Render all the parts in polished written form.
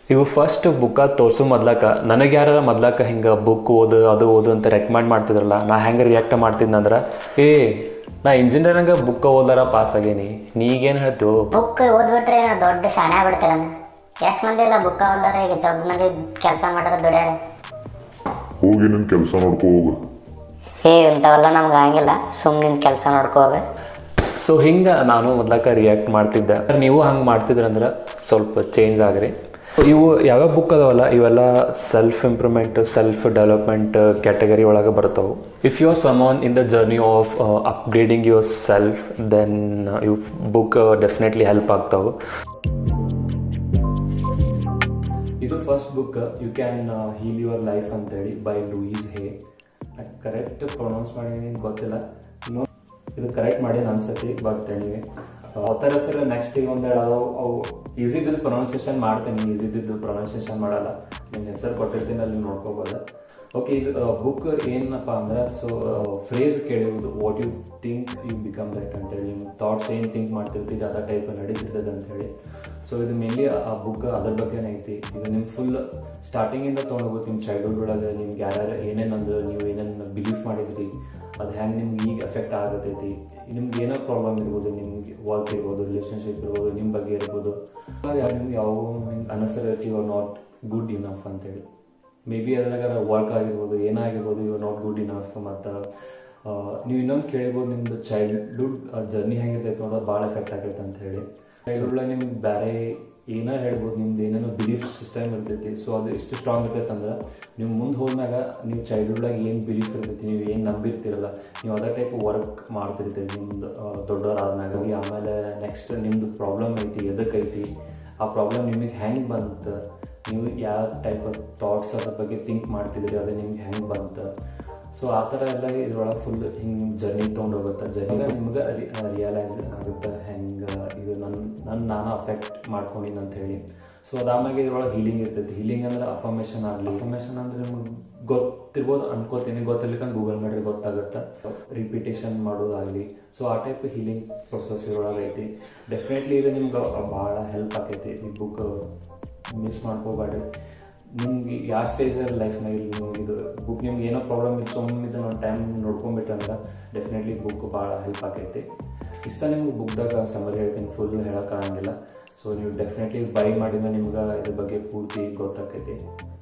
ಇವು ಫಸ್ಟ್ ಬುಕ್ಕ ತೋರಿಸೋ ಮೊದ್ಲಕ ನನಗೆ ಯಾರು ಮೊದ್ಲಕ ಹಿಂಗೆ ಬುಕ್ ಓದು ಅದು ಓದು ಅಂತ ರೆಕಮೆಂಡ್ ಮಾಡ್ತಿದ್ರಲ್ಲ ನಾ ಹೆಂಗೆ ರಿಯಾಕ್ಟ್ ಮಾಡ್ತಿದ್ನಂದ್ರೆ ನಾ ಇಂಜಿನಿಯರಿಂಗ್ ಬುಕ್ಕ ಓದಾರ ಪಾಸ್ ಆಗೇನಿ ನೀಗೇನು ಹೇಳ್ತೀವಿ ಬುಕ್ ಓದ್ಬಿಟ್ರೆ ದೊಡ್ಡ ಶಾಣೆ ಆಗ್ಬಿಡ್ತೀರ ಎಷ್ಟು ಮಂದಿ ಇಲ್ಲ ಬುಕ್ಕ ಓದಾರ ಈಗ ಜಗ್ ಮಂದಿ ಕೆಲಸ ಮಾಡ್ಯಾರ ದುಡ್ಯಾರ ಹೋಗಿ ನಿನ್ನ ಕೆಲಸ ನೋಡ್ಕೋ ಹೋಗು ಇಂಥವೆಲ್ಲ ನಮ್ಗೆ ಆಗಂಗಿಲ್ಲ ಸುಮ್ಮನೆ ಕೆಲಸ ನೋಡ್ಕೋ ಹೋಗ ಸೊ ಹಿಂಗೆ ನಾನು ಮೊದ್ಲಕ ರಿಯಾಕ್ಟ್ ಮಾಡ್ತಿದ್ದೆ ನೀವು ಹಂಗೆ ಮಾಡ್ತಿದ್ರಂದ್ರೆ ಸ್ವಲ್ಪ ಚೇಂಜ್ ಆಗ್ರಿ ಇವು ಯಾವ್ಯಾವ ಬುಕ್ ಅದಾವಲ್ಲ ಇವೆಲ್ಲ self improvement self development category ಒಳಗೆ ಬರ್ತಾವೆ if you are someone in the journey of upgrading your self then ಇವು ಬುಕ್ ಡೆಫಿನೆಟ್ಲಿ ಹೆಲ್ಪ್ ಆಗ್ತಾವೆ ಇದು first book you can heal your life ಅಂತೇಳಿ by Louise Hay correct pronounce ಮಾಡಿ ಗೊತ್ತಿಲ್ಲ ಇದು correct ಮಾಡಿ ಅನ್ಸತಿ ಬಟ್ ಎನಿವೆ ಅವತರ ಹೆಸರು ನೆಕ್ಸ್ಟ್ ಈಗ ಒಂದೆರಡು ಅವು ಈಸಿದ್ದು ಪ್ರೊನೌನ್ಸಿಯೇಷನ್ ಮಾಡ್ತೀನಿ ಈಸಿದ್ದು ಪ್ರೊನೌನ್ಸಿಯೇಷನ್ ಮಾಡಲ್ಲ ನಿಮ್ಮ ಹೆಸರು ಕೊಟ್ಟಿರ್ತೀನಿ ಅಲ್ಲಿ ನೋಡ್ಕೋಬೋದು ಓಕೆ ಇದು ಬುಕ್ ಏನಪ್ಪ ಅಂದ್ರೆ ಸೊ ಫ್ರೇಸ್ ಕೇಳಿರೋದು what you think you become that ಅಂತೇಳಿ ನಿಮ್ಮ ಥಾಟ್ಸ್ ಏನು ಥಿಂಕ್ ಮಾಡ್ತಿರ್ತೀರಿ ಅದ ಟೈಪ್ ನಡೀತಿರ್ತದೆ ಅಂತೇಳಿ ಸೊ ಇದು ಮೇನ್ಲಿ ಆ ಬುಕ್ ಅದ್ರ ಬಗ್ಗೆನೇ ಐತಿ ಇದು ನಿಮ್ಮ ಫುಲ್ ಸ್ಟಾರ್ಟಿಂಗಿಂದ ತೊಗೊಂಡೋಗುತ್ತೆ ನಿಮ್ಮ ಚೈಲ್ಡ್ಹುಡ್ ಒಳಗೆ ನಿಮ್ಗೆ ಯಾರ್ಯಾರು ಏನೇನಂದ್ರೆ ನೀವು ಏನೇನು ಬಿಲೀಫ್ ಮಾಡಿದ್ರಿ ಅದು ಹೆಂಗೆ ನಿಮ್ಗೆ ಈಗ ಎಫೆಕ್ಟ್ ಆಗತೈತಿ ನಿಮ್ಗೆ ಏನೋ ಪ್ರಾಬ್ಲಮ್ ಇರ್ಬೋದು ನಿಮ್ಗೆ ವರ್ಕ್ ಇರ್ಬೋದು ರಿಲೇಷನ್ಶಿಪ್ ಇರ್ಬೋದು ನಿಮ್ಮ ಬಗ್ಗೆ ಇರ್ಬೋದು ನಿಮ್ಗೆ ಯಾವ ಹಿಂಗೆ ಅನಿಸಿರೈತಿ you are not good enough ಅಂತೇಳಿ ಮೇ ಬಿ ಅದ್ರಾಗ ವರ್ಕ್ ಆಗಿರ್ಬೋದು ಏನಾಗಿರ್ಬೋದು you are not good enough ಮತ್ತು ನೀವು ಇನ್ನೊಂದು ಕೇಳಿರ್ಬೋದು ನಿಮ್ದು ಚೈಲ್ಡ್ಹುಡ್ ಜರ್ನಿ ಹೆಂಗಿರ್ತೈತೆ ನೋಡೋದು ಭಾಳ ಎಫೆಕ್ಟ್ ಆಗೈತೆ ಅಂತ ಹೇಳಿ ಚೈಲ್ಡ್ಹುಡ್ಲಾಗ ನಿಮ್ಗೆ ಬೇರೆ ಏನೋ ಹೇಳ್ಬೋದು ನಿಮ್ದು ಏನೇನೋ ಬಿಲೀಫ್ ಸಿಸ್ಟಮ್ ಇರ್ತೈತಿ ಸೊ ಅದು ಎಷ್ಟು ಸ್ಟ್ರಾಂಗ್ ಇರ್ತೈತೆ ಅಂದ್ರೆ ನೀವು ಮುಂದೆ ಹೋದ್ಮ್ಯಾಗ ನೀವು ಚೈಲ್ಡ್ಹುಡ್ಲಾಗ ಏನು ಬಿಲೀಫ್ ಇರ್ತೈತಿ ನೀವು ಏನು ನಂಬಿರ್ತೀರಲ್ಲ ನೀವು ಅದೇ ಟೈಪ್ ವರ್ಕ್ ಮಾಡ್ತಿರ್ತೀರಿ ನಿಮ್ದು ದೊಡ್ಡವರಾದ್ಮ್ಯಾಗ ಆಮೇಲೆ ನೆಕ್ಸ್ಟ್ ನಿಮ್ದು ಪ್ರಾಬ್ಲಮ್ ಐತಿ ಎದಕ್ಕೈತಿ ಆ ಪ್ರಾಬ್ಲಮ್ ನಿಮಗೆ ಹೆಂಗೆ ಬಂತು ನೀವು ಯಾವ ಟೈಪ್ ಆಫ್ ಥಾಟ್ಸ್ ಅದ್ರ ಬಗ್ಗೆ ಥಿಂಕ್ ಮಾಡ್ತಿದ್ರಿ ಅದು ನಿಮ್ಗೆ ಹೆಂಗೆ ಬಂತು ಸೊ ಆ ಥರ ಎಲ್ಲ ಇದ್ರೊಳಗೆ ಫುಲ್ ಹಿಂಗೆ ಜರ್ನಿ ತೊಗೊಂಡೋಗುತ್ತೆ ಜರ್ನಿಗೆ ನಿಮ್ಗೆ ರಿಯಲೈಸ್ ಆಗುತ್ತೆ ಹೆಂಗೆ ಇದು ನಾನು ಅಫೆಕ್ಟ್ ಮಾಡ್ಕೊಂಡಿನಿ ಅಂತ ಹೇಳಿ ಸೊ ಅದಾದ್ಮೇಲೆ ಇದ್ರೊಳಗೆ ಹೀಲಿಂಗ್ ಇರ್ತೈತಿ ಹೀಲಿಂಗ್ ಅಂದ್ರೆ ಅಫರ್ಮೇಷನ್ ಆಗಲಿ ಅಫರ್ಮೇಷನ್ ಅಂದ್ರೆ ನಿಮ್ಗೆ ಗೊತ್ತಿರ್ಬೋದು ಅನ್ಕೋತೀನಿ ಗೊತ್ತಿರ್ಲಿಕ್ಕಂದ್ರೆ ಗೂಗಲ್ ಮಾಡಿದ್ರೆ ಗೊತ್ತಾಗುತ್ತೆ ರಿಪಿಟೇಷನ್ ಮಾಡೋದಾಗಲಿ ಸೊ ಆ ಟೈಪ್ ಹೀಲಿಂಗ್ ಪ್ರೊಸೆಸ್ ಇದ್ರೊಳಗೆ ಐತಿ ಡೆಫಿನೆಟ್ಲಿ ಇದು ನಿಮ್ಗೆ ಭಾಳ ಹೆಲ್ಪ್ ಆಕೈತಿ ಈ ಬುಕ್ ಮಿಸ್ ಮಾಡ್ಕೋಬೇಡ್ರಿ ನಿಮ್ಗೆ ಯಾವ ಸ್ಟೇಜಲ್ಲಿ ಲೈಫ್ನಾಗ ಇಲ್ಲಿ ನೀವು ಇದು ಬುಕ್ ನಿಮ್ಗೆ ಏನೋ ಪ್ರಾಬ್ಲಮ್ ಇತ್ತು ಸುಮ್ಮನೆ ಇದನ್ನು ಟೈಮ್ ನೋಡ್ಕೊಂಬಿಟ್ರಂದ್ರೆ ಡೆಫಿನೆಟ್ಲಿ ಬುಕ್ ಭಾಳ ಹೆಲ್ಪ್ ಆಕೈತಿ ಇಷ್ಟ ನಿಮ್ಗೆ ಬುಕ್ದಾಗ ಸಮರಿ ಹೇಳ್ತೀನಿ ಫುಲ್ ಹೇಳೋಕ್ಕಾಗಂಗಿಲ್ಲ ಸೊ ನೀವು ಡೆಫಿನೆಟ್ಲಿ ಬೈ ಮಾಡಿದ್ರೆ ನಿಮ್ಗೆ ಇದ್ರ ಬಗ್ಗೆ ಪೂರ್ತಿ ಗೊತ್ತಾಕೈತಿ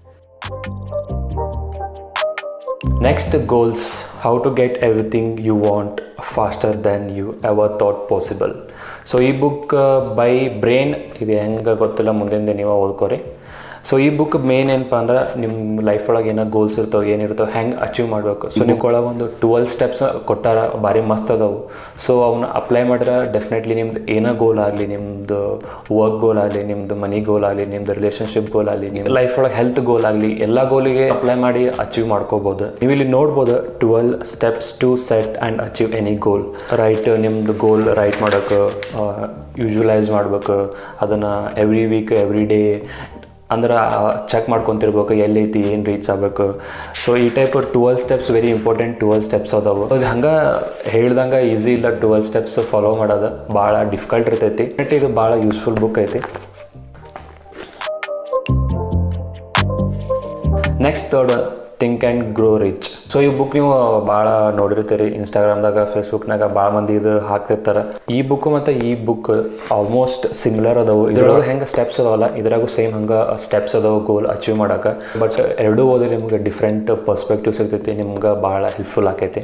next goals how to get everything you want faster than you ever thought possible so ಈ ಬುಕ್ ಬೈ ಬ್ರೈನ್ ಇದು ಹೆಂಗೆ ಗೊತ್ತಿಲ್ಲ ಮುಂದಿನ ನೀವು ಓದ್ಕೋರಿ ಸೊ ಈ ಬುಕ್ ಮೇನ್ ಏನಪ್ಪ ಅಂದ್ರೆ ನಿಮ್ಮ ಲೈಫ್ ಒಳಗೆ ಏನೋ ಗೋಲ್ಸ್ ಇರ್ತಾವೆ ಏನಿರ್ತಾವೆ ಹೆಂಗೆ ಅಚೀವ್ ಮಾಡಬೇಕು ಸೊ ನಿಮ್ಗೊಳಗೆ ಒಂದು 12 ಸ್ಟೆಪ್ಸ್ ಕೊಟ್ಟಾರ ಭಾರಿ ಮಸ್ತ್ ಅದಾವು ಸೊ ಅವನ್ನ ಅಪ್ಲೈ ಮಾಡಿದ್ರೆ ಡೆಫಿನೆಟ್ಲಿ ನಿಮ್ದು ಏನೋ ಗೋಲ್ ಆಗಲಿ ನಿಮ್ಮದು ವರ್ಕ್ ಗೋಲ್ ಆಗಲಿ ನಿಮ್ಮದು ಮನಿ ಗೋಲ್ ಆಗಲಿ ನಿಮ್ಮದು ರಿಲೇಷನ್ಶಿಪ್ ಗೋಲ್ ಆಗಲಿ ನಿಮ್ಮ ಲೈಫ್ ಒಳಗೆ ಹೆಲ್ತ್ ಗೋಲ್ ಆಗಲಿ ಎಲ್ಲ ಗೋಲಿಗೆ ಅಪ್ಲೈ ಮಾಡಿ ಅಚೀವ್ ಮಾಡ್ಕೋಬೋದು ನೀವು ಇಲ್ಲಿ ನೋಡ್ಬೋದು 12 steps to set and achieve any goal right ನಿಮ್ಮದು ಗೋಲ್ ರೈಟ್ ಮಾಡೋಕ್ಕೆ ಯೂಶುವಲೈಸ್ ಮಾಡ್ಬೇಕು ಅದನ್ನು ಎವ್ರಿ ವೀಕ್ ಎವ್ರಿ ಡೇ ಅಂದ್ರೆ ಚೆಕ್ ಮಾಡ್ಕೊತಿರ್ಬೇಕು ಎಲ್ಲೈತಿ ಏನು ರೀಚ್ ಆಗಬೇಕು ಸೊ ಈ type 12 steps very important 12 steps ಅದಾವೆ ಅದು ಹಂಗೆ ಹೇಳ್ದಂಗೆ ಈಸಿ ಇಲ್ಲ 12 ಸ್ಟೆಪ್ಸ್ ಫಾಲೋ ಮಾಡೋದು ಭಾಳ ಡಿಫಿಕಲ್ಟ್ ಇರ್ತೈತಿ ಬಟ್ ಇದು ಭಾಳ ಯೂಸ್ಫುಲ್ ಬುಕ್ ಐತಿ next third think and grow rich so ಈ ಬುಕ್ ನೀವು ಭಾಳ ನೋಡಿರ್ತೀರಿ ಇನ್ಸ್ಟಾಗ್ರಾಮ್ದಾಗ ಫೇಸ್ಬುಕ್ನಾಗ ಭಾಳ ಮಂದಿ ಇದು ಹಾಕ್ತಿರ್ತಾರೆ ಈ ಬುಕ್ ಮತ್ತು ಈ ಬುಕ್ ಆಲ್ಮೋಸ್ಟ್ ಸಿಮಿಲರ್ ಅದಾವು ಇದ್ರೊಳಗೆ ಹೆಂಗೆ ಸ್ಟೆಪ್ಸ್ ಅದಾವಲ್ಲ ಇದ್ರಾಗೂ ಸೇಮ್ ಹಂಗೆ ಸ್ಟೆಪ್ಸ್ ಅದಾವು ಗೋಲ್ ಅಚೀವ್ ಮಾಡೋಕೆ ಬಟ್ ಎರಡೂ ಓದಿ ನಿಮ್ಗೆ ಡಿಫ್ರೆಂಟ್ ಪರ್ಸ್ಪೆಕ್ಟಿವ್ ಸಿಗ್ತೈತಿ ನಿಮ್ಗೆ ಭಾಳ ಹೆಲ್ಪ್ಫುಲ್ ಆಕೈತಿ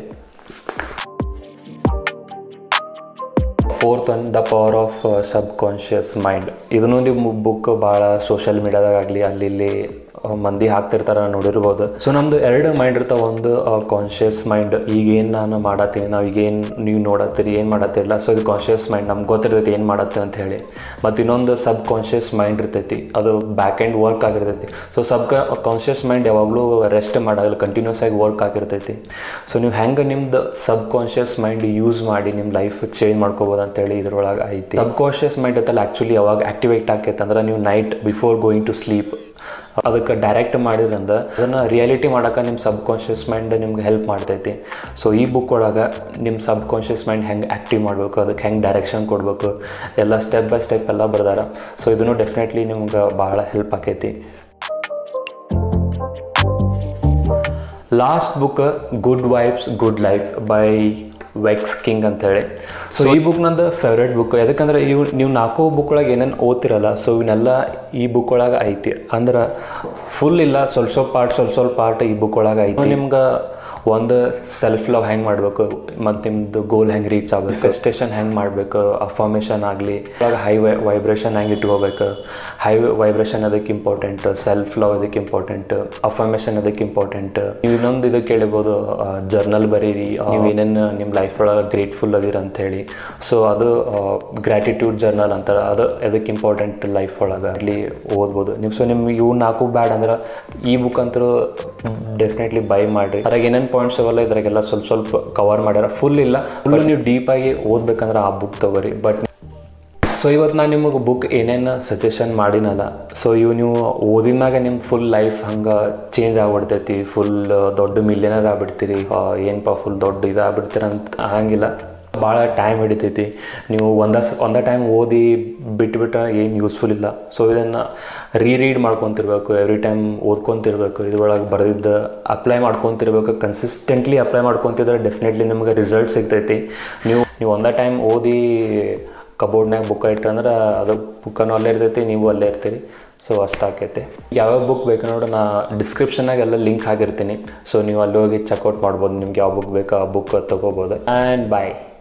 fourth one the power of subconscious mind ಇದನ್ನು ನೀವು ಬುಕ್ ಭಾಳ ಸೋಷಿಯಲ್ ಮೀಡಿಯಾದಾಗಲಿ ಅಲ್ಲಿ ಇಲ್ಲಿ ಮಂದಿ ಹಾಕ್ತಿರ್ತಾರೆ ನೋಡಿರ್ಬೋದು ಸೊ ನಮ್ಮದು 2 ಮೈಂಡ್ ಇರ್ತಾವೆ ಒಂದು ಕಾನ್ಷಿಯಸ್ ಮೈಂಡ್ ಈಗೇನು ನಾನು ಮಾಡತ್ತೀನಿ ನಾವು ಈಗೇನು ನೀವು ನೋಡತ್ತೀರಿ ಏನು ಮಾಡತ್ತಿರಲ್ಲ ಸೊ ಇದು ಕಾನ್ಷಿಯಸ್ ಮೈಂಡ್ ನಮ್ಗೆ ಗೊತ್ತಿರ್ತೈತಿ ಏನು ಮಾಡತ್ತೀವಿ ಅಂತ ಹೇಳಿ ಮತ್ತು ಇನ್ನೊಂದು ಸಬ್ ಕಾನ್ಷಿಯಸ್ ಮೈಂಡ್ ಇರ್ತೈತಿ ಅದು ಬ್ಯಾಕ್ ಎಂಡ್ ವರ್ಕ್ ಆಗಿರ್ತೈತಿ ಸೊ ಕಾನ್ಷಿಯಸ್ ಮೈಂಡ್ ಯಾವಾಗಲೂ ರೆಸ್ಟ್ ಮಾಡಲ್ಲ ಕಂಟಿನ್ಯೂಸ್ ಆಗಿ ವರ್ಕ್ ಆಗಿರ್ತೈತಿ ಸೊ ನೀವು ಹೆಂಗೆ ನಿಮ್ದು ಸಬ್ ಕಾನ್ಷಿಯಸ್ ಮೈಂಡ್ ಯೂಸ್ ಮಾಡಿ ನಿಮ್ಮ ಲೈಫ್ ಚೇಂಜ್ ಮಾಡ್ಕೋಬೋದು ಅಂತೇಳಿ ಇದ್ರೊಳಗೆ ಐತಿ ಸಬ್ ಕಾನ್ಷಿಯಸ್ ಮೈಂಡ್ ಐತಲ್ಲ ಆ್ಯಕ್ಚುಲಿ ಯಾವಾಗ ಆಕ್ಟಿವೇಟ್ ಆಕೈತೆ ಅಂದ್ರೆ ನೀವು night before going to sleep ಅದಕ್ಕೆ ಡೈರೆಕ್ಟ್ ಮಾಡಿದ್ರಿಂದ ಅದನ್ನು ರಿಯಾಲಿಟಿ ಮಾಡೋಕೆ ನಿಮ್ಮ ಸಬ್ ಕಾನ್ಷಿಯಸ್ ಮೈಂಡ್ ನಿಮ್ಗೆ ಹೆಲ್ಪ್ ಮಾಡ್ತೈತಿ. ಸೊ ಈ ಬುಕ್ ಒಳಗೆ ನಿಮ್ಮ ಸಬ್ ಕಾನ್ಷಿಯಸ್ ಮೈಂಡ್ ಹೆಂಗೆ ಆ್ಯಕ್ಟಿವ್ ಮಾಡಬೇಕು, ಅದಕ್ಕೆ ಹೆಂಗೆ ಡೈರೆಕ್ಷನ್ ಕೊಡಬೇಕು ಎಲ್ಲ ಸ್ಟೆಪ್ ಬೈ ಸ್ಟೆಪ್ ಎಲ್ಲ ಬರ್ದಾರ. ಸೊ ಇದನ್ನು ಡೆಫಿನೆಟ್ಲಿ ನಿಮ್ಗೆ ಭಾಳ ಹೆಲ್ಪ್ ಆಕೈತಿ. Last book good vibes good life by Vex King ಅಂತೇಳಿ. ಸೊ ಈ ಬುಕ್ ನಂದು ಫೇವ್ರೇಟ್ ಬುಕ್. ಯಾಕಂದ್ರೆ ನೀವು 4 ಬುಕ್ ಒಳಗೆ ಏನೇನು ಓದ್ತಿರಲ್ಲ, ಸೊ ಇವನ್ನೆಲ್ಲ ಈ ಬುಕ್ ಒಳಗೆ ಐತಿ. ಅಂದ್ರೆ ಫುಲ್ ಇಲ್ಲ, ಸ್ವಲ್ಪ ಪಾರ್ಟ್ ಈ ಬುಕ್ ಒಳಗೆ ಐತಿ. ನಿಮ್ಗೆ ಒಂದು ಸೆಲ್ಫ್ ಲವ್ ಹೆಂಗೆ ಮಾಡಬೇಕು, ಮತ್ತು ನಿಮ್ಮದು ಗೋಲ್ ಹೆಂಗೆ ರೀಚ್ ಆಗಬೇಕು, ಫೆಸ್ಟೇಷನ್ ಹೆಂಗೆ ಮಾಡಬೇಕು, ಅಫರ್ಮೇಷನ್ ಆಗಲಿ, ಇವಾಗ ಹೈ ವೈಬ್ರೇಷನ್ ಹೆಂಗೆ ಇಟ್ಕೋಬೇಕು, ಹೈ ವೈಬ್ರೇಷನ್ ಅದಕ್ಕೆ ಇಂಪಾರ್ಟೆಂಟ್, ಸೆಲ್ಫ್ ಲವ್ ಅದಕ್ಕೆ ಇಂಪಾರ್ಟೆಂಟ್, ಅಫರ್ಮೇಷನ್ ಅದಕ್ಕೆ ಇಂಪಾರ್ಟೆಂಟ್. ನೀವು ಇನ್ನೊಂದು ಇದು ಕೇಳಿಬೋದು, ಜರ್ನಲ್ ಬರೀರಿ, ನೀವು ಏನೇನು ನಿಮ್ಮ ಲೈಫ್ ಒಳಗೆ ಗ್ರೇಟ್ಫುಲ್ ಅದಿರ ಅಂಥೇಳಿ. ಸೊ ಅದು ಗ್ರ್ಯಾಟಿಟ್ಯೂಡ್ ಜರ್ನಲ್ ಅಂತಾರೆ, ಅದು ಅದಕ್ಕೆ ಇಂಪಾರ್ಟೆಂಟ್ ಲೈಫ್ ಒಳಗೆ ಅಲ್ಲಿ ಓದ್ಬೋದು ನೀವು. ಸೊ ನಿಮ್ಗೆ ಇವು 4 ಬ್ಯಾಡ್ ಅಂದ್ರೆ ಈ ಬುಕ್ ಅಂತೂ ಡೆಫಿನೆಟ್ಲಿ ಬೈ ಮಾಡಿರಿ. ಅದ್ರಾಗ ಏನೇನು ಪಾಯಿಂಟ್ಸ್ ಅವಲ್ಲ ಇದ್ರಾಗೆಲ್ಲ ಸ್ವಲ್ಪ ಕವರ್ ಮಾಡ್ಯಾರ. ಫುಲ್ ಇಲ್ಲ, ಫುಲ್ ನೀವು ಡೀಪಾಗಿ ಓದ್ಬೇಕಂದ್ರೆ ಆ ಬುಕ್ ತೊಗೊರಿ. ಬಟ್ ಸೊ ಇವತ್ತು ನಾನು ನಿಮಗೆ ಬುಕ್ ಏನೇನು ಸಜೆಷನ್ ಮಾಡಿನಲ್ಲ, ಸೊ ಇವು ನೀವು ಓದಿನಾಗ ನಿಮ್ಮ ಫುಲ್ ಲೈಫ್ ಹಂಗೆ ಚೇಂಜ್ ಆಗ್ಬಿಡ್ತೈತಿ. ಫುಲ್ ದೊಡ್ಡ ಮಿಲಿಯನರ್ ಆಗ್ಬಿಡ್ತೀರಿ, ಏನಪ್ಪ ಫುಲ್ ದೊಡ್ಡ ಇದಾಗ್ಬಿಡ್ತೀರ ಅಂತ ಆಗಂಗಿಲ್ಲ. ಭಾಳ ಟೈಮ್ ಹಿಡಿತೈತಿ. ನೀವು ಒಂದೇ ಟೈಮ್ ಓದಿ ಬಿಟ್ಬಿಟ್ರೆ ಏನು ಯೂಸ್ಫುಲ್ ಇಲ್ಲ. ಸೊ ಇದನ್ನು ರೀಡ್ ಮಾಡ್ಕೊತಿರ್ಬೇಕು, ಎವ್ರಿ ಟೈಮ್ ಓದ್ಕೊತಿರ್ಬೇಕು, ಇದ್ರೊಳಗೆ ಬರೆದಿದ್ದು ಅಪ್ಲೈ ಮಾಡ್ಕೊತಿರ್ಬೇಕು. ಕನ್ಸಿಸ್ಟೆಂಟ್ಲಿ ಅಪ್ಲೈ ಮಾಡ್ಕೊತಿದ್ರೆ ಡೆಫಿನೆಟ್ಲಿ ನಿಮ್ಗೆ ರಿಸಲ್ಟ್ ಸಿಗ್ತೈತಿ. ನೀವು ಒಂದೇ ಟೈಮ್ ಓದಿ ಕಬೋರ್ಡ್ನಾಗ ಬುಕ್ ಇಟ್ರೆ ಅಂದ್ರೆ ಅದು ಬುಕ್ಕನ್ನು ಅಲ್ಲೇ ಇರ್ತೈತಿ, ನೀವು ಅಲ್ಲೇ ಇರ್ತೀರಿ. ಸೊ ಅಷ್ಟಾಕೈತೆ. ಯಾವ್ಯಾವ ಬುಕ್ ಬೇಕು ನೋಡಿ ನಾ ಡಿಸ್ಕ್ರಿಪ್ಷನ್ನಾಗೆಲ್ಲ ಲಿಂಕ್ ಹಾಕಿರ್ತೀನಿ. ಸೊ ನೀವು ಅಲ್ಲಿ ಹೋಗಿ ಚೆಕ್ಔಟ್ ಮಾಡ್ಬೋದು. ನಿಮ್ಗೆ ಯಾವ ಬುಕ್ ಬೇಕೋ ಆ ಬುಕ್ ತೊಗೋಬೋದು. ಆ್ಯಂಡ್ ಬಾಯ್.